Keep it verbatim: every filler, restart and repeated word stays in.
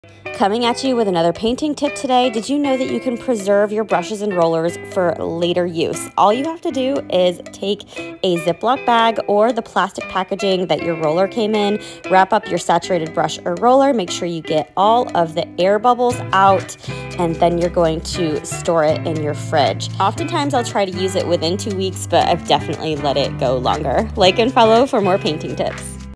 Coming at you with another painting tip today. Did you know that you can preserve your brushes and rollers for later use? All you have to do is take a Ziploc bag or the plastic packaging that your roller came in, wrap up your saturated brush or roller, make sure you get all of the air bubbles out, and then you're going to store it in your fridge. Oftentimes I'll try to use it within two weeks, but I've definitely let it go longer. Like and follow for more painting tips.